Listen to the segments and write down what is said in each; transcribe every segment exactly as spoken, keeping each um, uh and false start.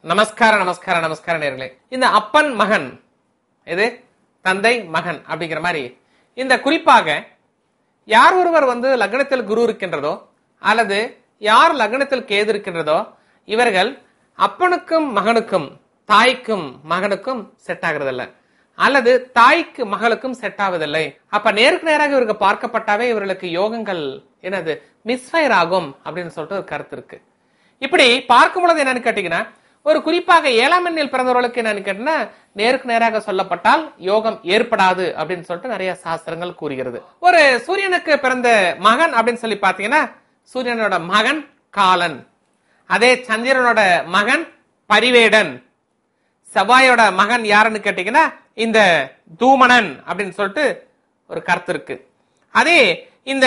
நமஸ்கார நமஸ்கார நமஸ்கார நேர்களே. இந்த அப்பன் மகன், இது தந்தை மகன் அப்படிங்கிற மாதிரி இந்த குறிப்பாக யார் ஒருவர் வந்து லக்னத்தில் குரு இருக்கின்றதோ அல்லது யார் லக்னத்தில் கேது இருக்கின்றதோ இவர்கள் அப்பனுக்கும் மகனுக்கும் தாய்க்கும் மகனுக்கும் செட் ஆகுறதில்ல, அல்லது தாய்க்கு மகளுக்கும் செட் ஆவதில்லை. அப்ப நேருக்கு நேராக இவருக்கு பார்க்கப்பட்டாவே இவர்களுக்கு யோகங்கள் என்னது மிஸ்ஃபயர் ஆகும் அப்படின்னு சொல்லிட்டு ஒரு கருத்து இருக்கு. இப்படி பார்க்கும் பொழுது என்னன்னு கேட்டீங்கன்னா, ஒரு குறிப்பாக ஏழாம் எண்ணில் பிறந்தவர்களுக்கு என்னன்னு கேட்டீங்கன்னா நேருக்கு நேராக சொல்லப்பட்டால் யோகம் ஏற்படாது அப்படின்னு சொல்லிட்டு நிறைய சாஸ்திரங்கள் கூறுகிறது. ஒரு சூரியனுக்கு பிறந்த மகன் அப்படின்னு சொல்லி பாத்தீங்கன்னா சூரியனோட மகன் காலன், அதே சந்திரனோட மகன் பரிவேடன், செவ்வாயோட மகன் யாருன்னு கேட்டீங்கன்னா இந்த தூமணன் அப்படின்னு சொல்லிட்டு ஒரு கருத்து இருக்கு. அதே இந்த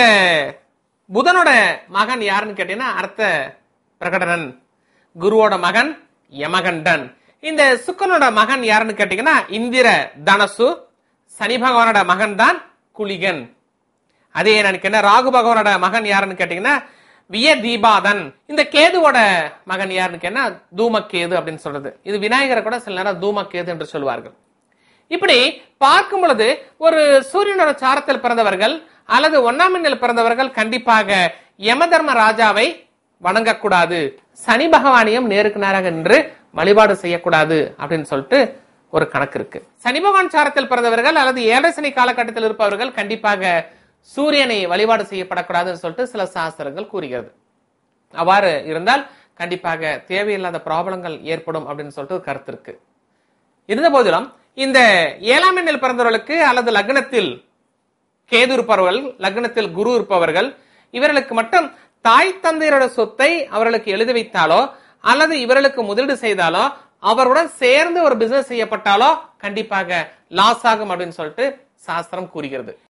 புதனோட மகன் யாருன்னு கேட்டீங்கன்னா அர்த்த பிரகடனன், குருவோட மகன் யமகண்டன். இந்த சுக்கரனோட மகன் யாருன்னு கேட்டீங்கன்னா இந்திர தனசு, சனி பகவானோட மகன் தான் குளிகன். அதே என்ன ராகு பகவானோட மகன் யாருன்னு கேட்டீங்கன்னா விய தீபாதன். இந்த கேதுவோட மகன் யாருன்னு கேட்டா தூமக்கேது அப்படின்னு சொல்றது. இது விநாயகரை கூட சில நேரம் தூமக்கேது என்று சொல்வார்கள். இப்படி பார்க்கும் பொழுது ஒரு சூரியனோட சாரத்தில் பிறந்தவர்கள் அல்லது ஒன்னாம் எண்ணில் பிறந்தவர்கள் கண்டிப்பாக யம தர்ம ராஜாவை வணங்கக்கூடாது, சனி பகவானையும் நேருக்கு நேராக நின்று வழிபாடு செய்யக்கூடாது அப்படின்னு சொல்லிட்டு ஒரு கணக்கு இருக்கு. சனி பகவான் சாரத்தில் பிறந்தவர்கள் அல்லது ஏழரை சனி காலகட்டத்தில் இருப்பவர்கள் கண்டிப்பாக சூரியனை வழிபாடு செய்யப்படக்கூடாதுன்னு சொல்லிட்டு சில சாஸ்திரங்கள் கூறுகிறது. அவ்வாறு இருந்தால் கண்டிப்பாக தேவையில்லாத ப்ராப்ளங்கள் ஏற்படும் அப்படின்னு சொல்லிட்டு ஒரு கருத்து இருக்கு. இருந்த போதிலும் இந்த ஏழாம் எண்ணில் பிறந்தவர்களுக்கு அல்லது லக்னத்தில் கேது இருப்பவர்கள், லக்னத்தில் குரு இருப்பவர்கள், இவர்களுக்கு மட்டும் தாய் தந்தையரோட சொத்தை அவர்களுக்கு எழுதி வைத்தாலோ அல்லது இவர்களுக்கு முதலீடு செய்தாலோ அவருடன் சேர்ந்து ஒரு பிசினஸ் செய்யப்பட்டாலோ கண்டிப்பாக லாஸ் ஆகும் அப்படின்னு சொல்லிட்டு சாஸ்திரம் கூறுகிறது.